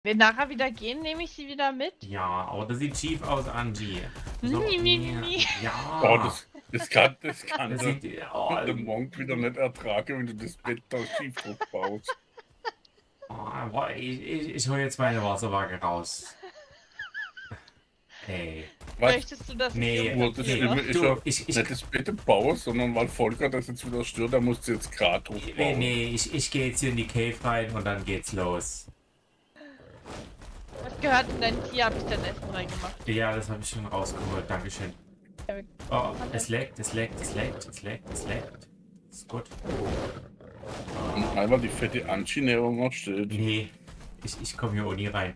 Wenn nachher wieder gehen, nehme ich sie wieder mit. Ja, aber das sieht schief aus, Angie. So, ja. Oh, das kann Das der sieht, Monk wieder nicht ertragen, wenn du das Bett da schief drauf baust. ich hole jetzt meine Wasserwaage raus. Hey. Möchtest du das Nee, Nur das Schlimme ist ja nicht das Bett bauen, sondern weil Volker das jetzt wieder stört, da musst du jetzt gerade drauf bauen. Nee, ich gehe jetzt hier in die Cave rein und dann geht's los. Was gehört in dein Tier? Habe ich dein Essen reingemacht? Ja, das habe ich schon rausgeholt, dankeschön. Oh, es leckt. Ist gut. Und einmal die fette Angie neben mir steht. Nee, ich komme hier auch nie rein.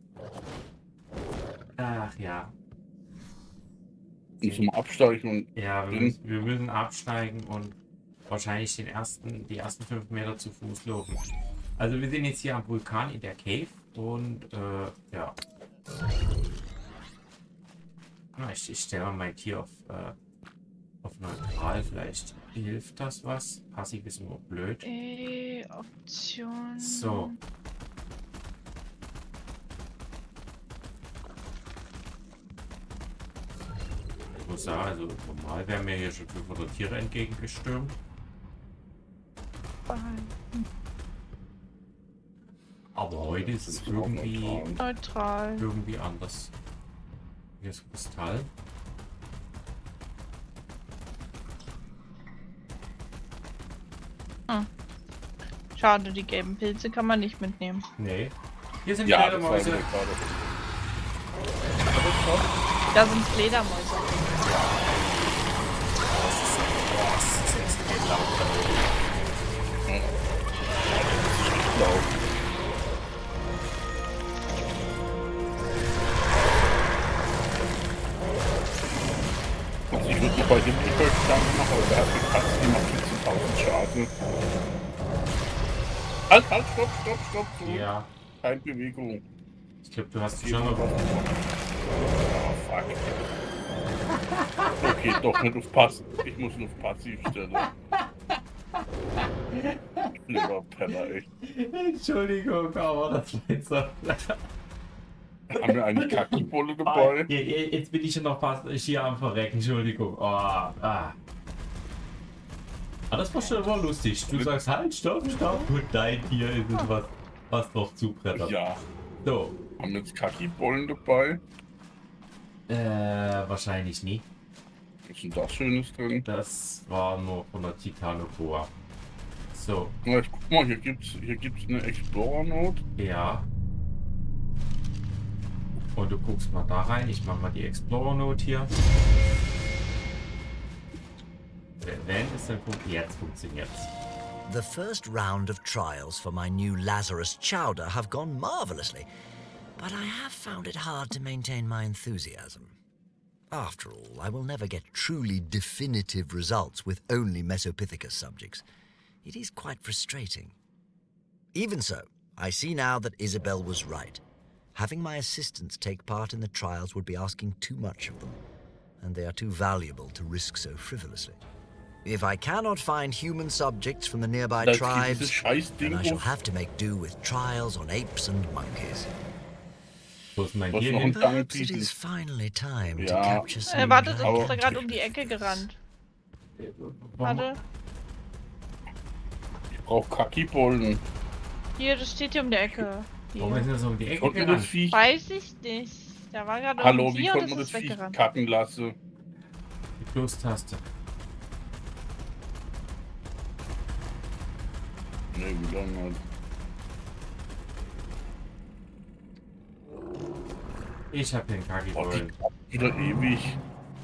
Ach ja. Müssen wir absteigen und. Ja, wir müssen absteigen und wahrscheinlich die ersten 5 Meter zu Fuß laufen. Also wir sind jetzt hier am Vulkan in der Cave und ja. Ich stelle mal mein Tier auf neutral, vielleicht hilft das was. Passiv ist nur blöd. Option. So. Ich muss sagen, also normal wären mir hier schon 500 Tiere entgegengestürmt. Aber heute ist es irgendwie neutral. Irgendwie anders. Hier ist Kristall. Schade, die gelben Pilze kann man nicht mitnehmen. Nee. Hier sind Ja, Fledermäuse. Da sind Fledermäuse. Das ist extrem laut. Also ich würde bei dem Eco-Stand machen, aber der hat die Katze, die macht 14.000 Schaden. Halt, stopp. Ja. Keine Bewegung. Ich glaube, du hast schon noch was. Oh, fuck. Okay, doch nicht auf Pass. Ich muss ihn auf Passiv stellen. Lieber Penner, echt. Entschuldigung, aber das war jetzt so. Haben wir eigentlich Kackibolle dabei? Jetzt bin ich schon noch fast hier am Verrecken, Entschuldigung. Das war schon mal lustig. Du sagst halt, stopp. Und dein Tier ist es, was noch zubrettert. Ja. So. Haben wir jetzt Kackibollen dabei? Wahrscheinlich nie. Was ist denn da Schönes drin? Das war nur von der Titanoboa. So. Na, ich guck mal, hier gibt's eine Explorer-Note. Ja. Und du guckst mal da rein. Ich mache mal die Explorer-Note hier. Wenn es dann jetzt funktioniert's. The first round of trials for my new Lazarus chowder have gone marvelously, but I have found it hard to maintain my enthusiasm. After all, I will never get truly definitive results with only Mesopithecus subjects. It is quite frustrating. Even so, I see now that Isabel was right. Having my assistants take part in the trials would be asking too much of them, and they are too valuable to risk so frivolously. If I cannot find human subjects from the nearby tribes, then I shall have to make do with trials on apes and monkeys. Perhaps it is finally time to capture some. Warte, das ist da gerade um die Ecke gerannt. Warte. Ich brauche Kackibollen. Hier, das steht hier um die Ecke. Hier. Warum ist das um die Ecke gerannt? Weiß ich nicht. Da war gerade Hallo, wie konnte man das Viech kacken lassen? Die Plustaste. Ne, wie lange halt. Ich hab den Kackibollen. Wieder ewig.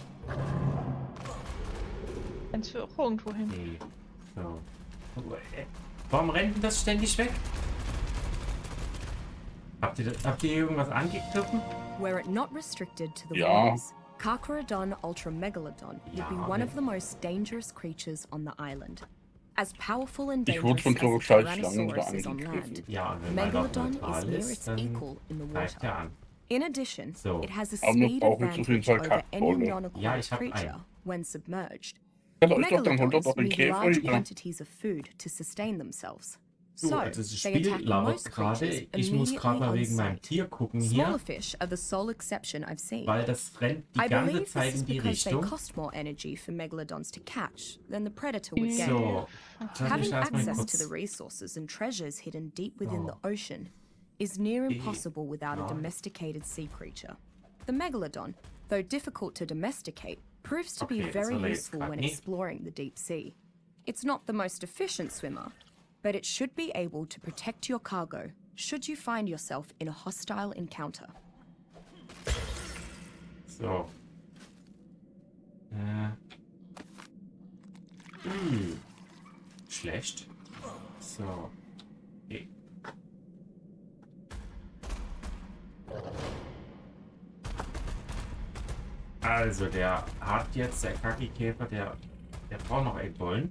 Kannst du auch irgendwo hin. Nee. So. Warum rennt denn das ständig weg? Habt ihr irgendwas angegriffen? Were it not restricted to the Ja. waters, Carcharodon ultramegalodon would be one of the most dangerous creatures on the island. As powerful and Ich wurde dangerous von as so the Scheißschlangen da Tyrannosaurus is on land, angegriffen. Ja, wenn Megalodon man is neutral near ist, its dann equal in the greift er water. an. In addition, So. it has a Aber wir speed brauchen jetzt auf jeden advantage Fall over any Kackbolle. Ja, ich non-aquatic hab creature einen. when submerged. Ja, Leute, dann holt Megalodons doch den need Käfer large wieder. quantities of food to sustain themselves. So, So, also das they Spiel attack labert most gerade. creatures Ich muss gerade mal immediately wegen on meinem sight. Tier gucken Smaller hier, fish are the sole exception I've seen. weil das rennt die I ganze believe Zeit this is in die because they Richtung. cost more energy for megalodons to catch than the predator would gain. So, jetzt habe ich Having erstmal access to the kurz... resources and treasures hidden deep within So. the ocean is near Die- impossible without a Ja. domesticated sea creature. The megalodon, though difficult to domesticate, proves to be Okay, das very soll er jetzt useful grad when nicht. exploring the deep sea. It's not the most efficient swimmer, but it should be able to protect your cargo should you find yourself in a hostile encounter. So. Schlecht. So. Okay. Also, der hat jetzt, der Kaki-Käfer, der braucht noch Eggbollen.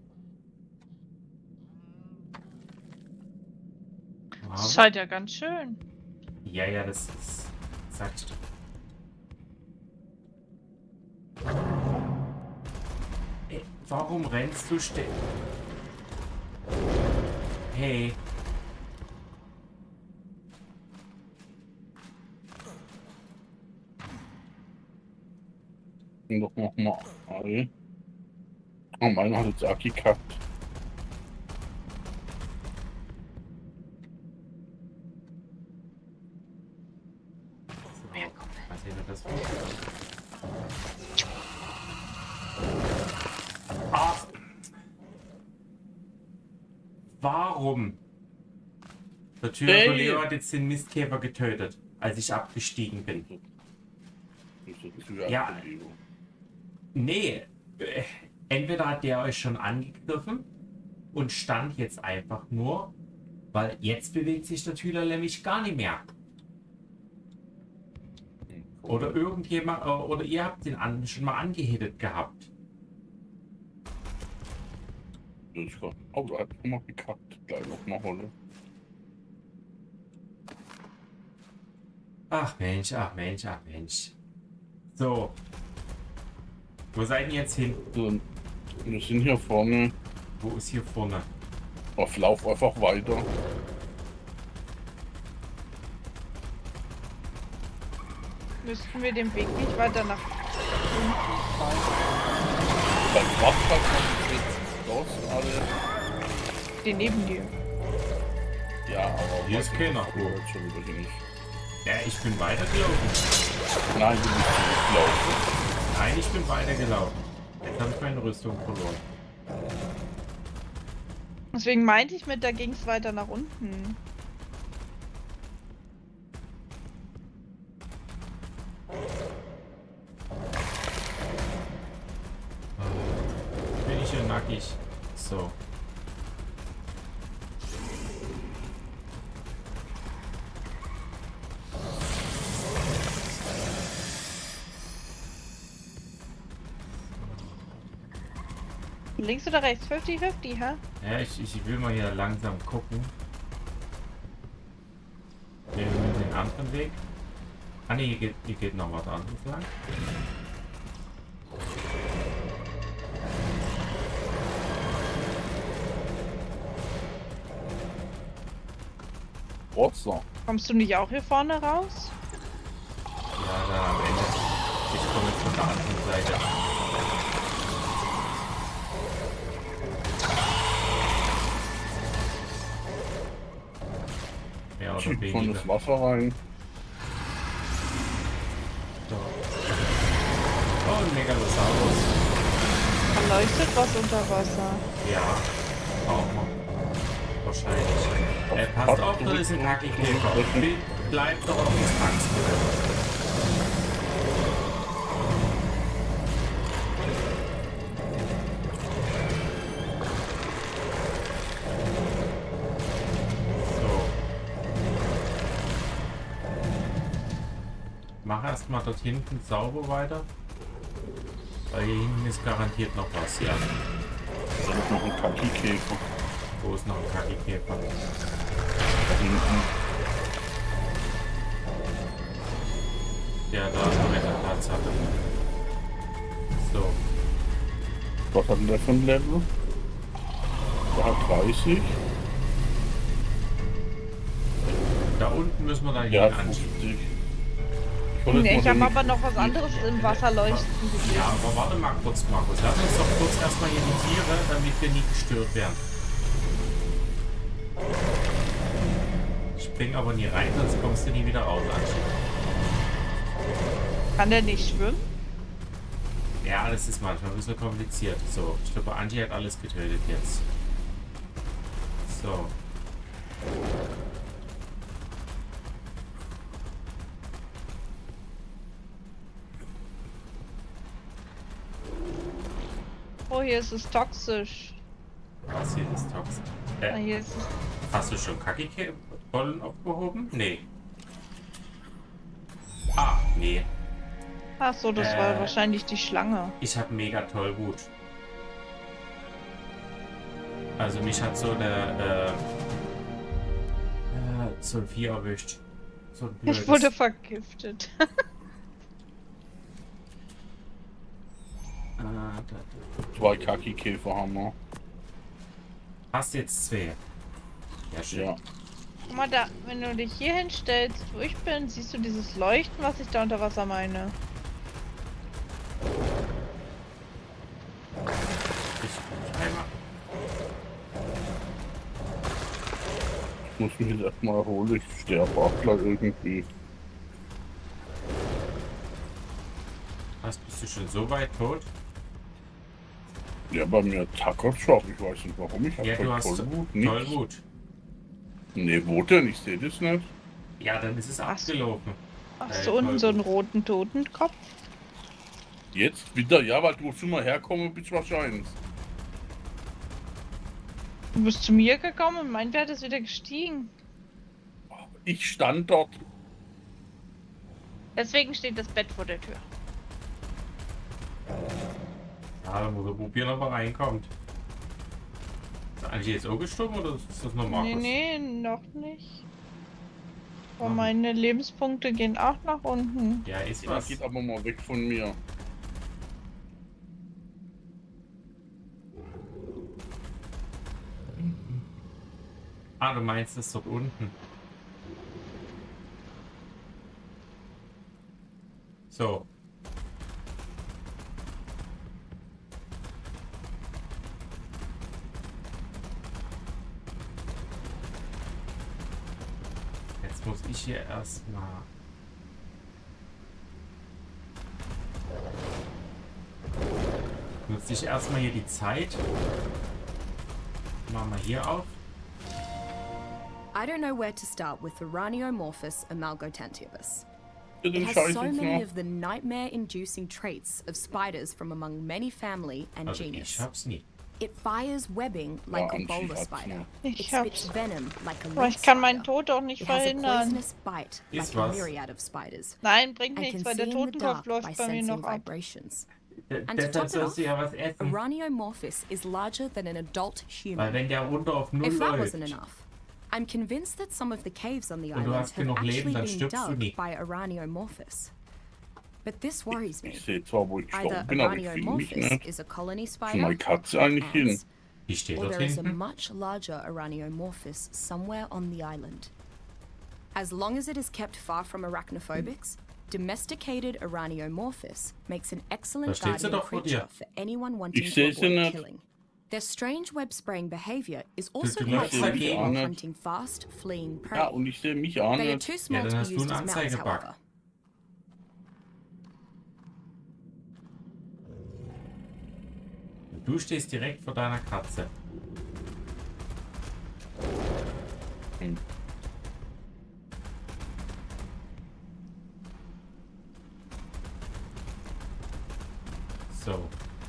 Das ist halt ja ganz schön. Ja, das ist... Sag ich doch. Ey, warum rennst du still? Hey. Doch nochmal Ei. Oh, meiner hat jetzt auch gekackt. So, mal sehen, ob das funktioniert. Ach. Warum? Der Tyrannosaurus hat jetzt den Mistkäfer getötet, als ich abgestiegen bin. Ja. Nee, entweder hat der euch schon angegriffen und stand jetzt einfach nur, weil jetzt bewegt sich der Tüler nämlich gar nicht mehr. Oder irgendjemand, oder ihr habt den schon mal angehittet gehabt. Oh, da hat noch gekackt. Gleich noch mal Holle. Ach Mensch, ach Mensch, ach Mensch. So. Wo seid ihr jetzt hin? So, wir sind hier vorne. Wo ist hier vorne? Auf Lauf einfach weiter. Müssten wir den Weg nicht weiter nach unten folgen? Beim Kraftwerk kommt jetzt raus alle. Die neben dir. Ja, aber Hier ist keiner. Jetzt schon wieder nicht. Ja, ich bin weitergelaufen. Nein, du bist nicht laufen. Nein, ich bin weitergelaufen. Jetzt habe ich meine Rüstung verloren. Deswegen meinte ich mit, da ging es weiter nach unten. Bin ich hier nackig. So. Links oder rechts? 50-50, hä? Ja, ich will mal hier langsam gucken. Wir nehmen den anderen Weg. Ah ne, hier geht noch was anderes lang. Trotzdem. Kommst du nicht auch hier vorne raus? Ja, da am Ende. Ich komme jetzt von der anderen Seite. Mehr oder Von weniger. das Wasser rein. So. Oh, ein Megalosaurus. Da leuchtet was unter Wasser. Ja, brauchen wir. Wahrscheinlich. Passt auf, da ist ein Kaki-Käfer. Bleibt doch auf die Angst. So. Mach erstmal dort hinten sauber weiter. Weil hier hinten ist garantiert noch was, ja. Da ist noch ein Kaki-Käfer. Wo ist noch ein Kaki-Käfer? Da hinten. Ja, da haben wir eine Tatsache. So. Was hat denn der für ein Level? Der hat 30. unten müssen wir da Ja, hin, Angie. 50. Nee, ich habe aber noch was anderes im Wasser leuchten gesehen. Ja, aber warte mal kurz, Markus. Lass uns doch kurz erstmal hier die Tiere, damit wir nie gestört werden. Spring aber nie rein, sonst kommst du nie wieder raus, Angie. Kann der nicht schwimmen? Ja, das ist manchmal ein bisschen kompliziert. So, ich glaube, Angie hat alles getötet jetzt. So. Oh, hier ist es toxisch. Was hier ist toxisch? Ah, hier ist es. Hast du schon Kaki-Rollen aufgehoben? Nee. Ah, nee. Ach so, das war wahrscheinlich die Schlange. Ich habe mega toll gut. Also mich hat so eine so ein Vieh erwischt. So ein blödes. Ich wurde vergiftet. Da. 2 Kaki-Käfer haben wir. Hast jetzt 2. Ja, schön. Ja. Guck mal da, wenn du dich hier hinstellst, wo ich bin, siehst du dieses Leuchten, was ich da unter Wasser meine. Ich einmal. Ich muss mich jetzt erstmal erholen. Ich sterbe auch gleich irgendwie. Was, bist du schon so weit tot? Ja, bei mir tackert schon. Ich weiß nicht warum. Ich Ja, du habe hast Tollwut. Tollwut. Nee, wo denn? Ich sehe das nicht. Ja, dann ist es abgelaufen. Hast du unten so einen roten Totenkopf? Jetzt wieder? Ja, weil du schon mal herkommen bist wahrscheinlich. Du bist zu mir gekommen und mein Wert ist wieder gestiegen. Ich stand dort. Deswegen steht das Bett vor der Tür. Ja, dann muss er probieren, ob er reinkommt. Ist Angie jetzt auch gestorben oder ist das noch Markus? Nee, noch nicht. Aber Hm. meine Lebenspunkte gehen auch nach unten. Ja, ist Ja, was. geht aber mal weg von mir. Ah, du meinst es dort unten. So. Jetzt muss ich hier erstmal. Nutze ich erstmal hier die Zeit. Machen wir hier auf. I don't know where to start with Uraniomorphus amalgotantibus. Ja, It den has Scheiß so jetzt many noch. of the nightmare-inducing traits of spiders from among many family and Also genus. ich hab's nie. It fires webbing like a Angie bowler hat's spider. noch. Ich It spits hab's. venom like a Aber lynx ich kann meinen spider. Tod auch nicht It has a verhindern. poisonous bite Ist like a was? myriad of spiders. Nein, bringt And nichts, can weil see der in the Totenkopf dark by läuft bei mir sensing noch ab. vibrations. And to Deshalb top it sollst du ja was essen. Uraniomorphus is larger than an adult Weil human. wenn der runter auf Null If that läuft wasn't enough, I'm convinced that some of the caves on the und du island hast have genug Leben, actually dann been stirbst du nie. dug by Uraniomorphus. But this worries me. Ich sehe zwar, wo ich Either gestorben bin, aber ich fühle mich Uraniomorphus nicht. is a colony Wo spider, meine Katze eigentlich hin? ants, Die steht or dort there is a hinten. much larger Uraniomorphus somewhere on the island. As long as it is kept far from arachnophobics, domesticated Uraniomorphus makes an excellent Da steht sie guardian doch vor creature dir. for anyone wanting Ich to sehe sie avoid nicht. killing. Their strange web-spraying behavior is also du quite läufst suitable dagegen. for Nicht. hunting fast, fleeing prey. Ja, und ich sehe mich auch They are nicht. too small dann to hast be du used einen as mounts, Anzeigebug. however. Du stehst direkt vor deiner Katze. So.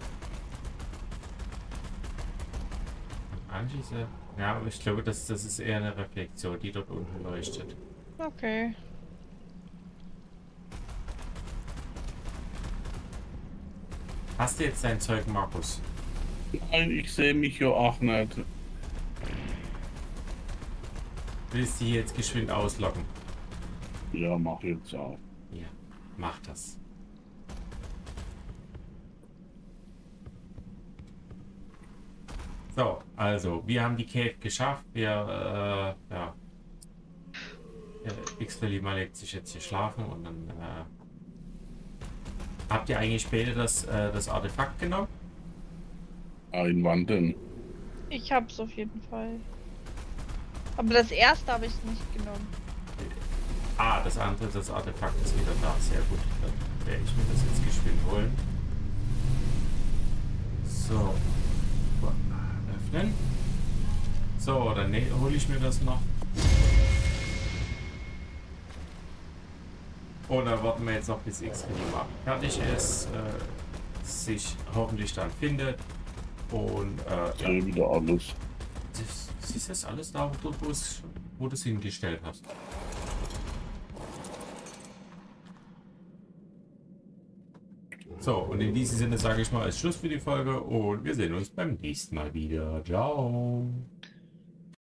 Angie ist ja, aber ich glaube, das ist eher eine Reflexion, die dort unten leuchtet. Okay. Hast du jetzt dein Zeug, Markus? Nein, ich sehe mich ja auch nicht. Willst du die jetzt geschwind auslocken? Ja, mach jetzt auch. Ja, mach das. So, also, wir haben die Cave geschafft. Wir Der X-Verlieber legt sich jetzt hier schlafen und dann habt ihr eigentlich später das Artefakt genommen? Ein wann denn? Ich hab's auf jeden Fall. Aber das erste habe ich nicht genommen. Ah, das andere, das Artefakt ist wieder da. Sehr gut. Dann werde ich mir das jetzt geschwind holen. So. Öffnen. So, dann hole ich mir das noch. Und dann warten wir jetzt noch, bis X-Verlieber fertig ist. Sich hoffentlich dann findet. Und ja. Wieder alles. Ist das alles da, wo du es hingestellt hast? So, und in diesem Sinne sage ich mal als Schluss für die Folge und wir sehen uns beim nächsten Mal wieder. Ciao.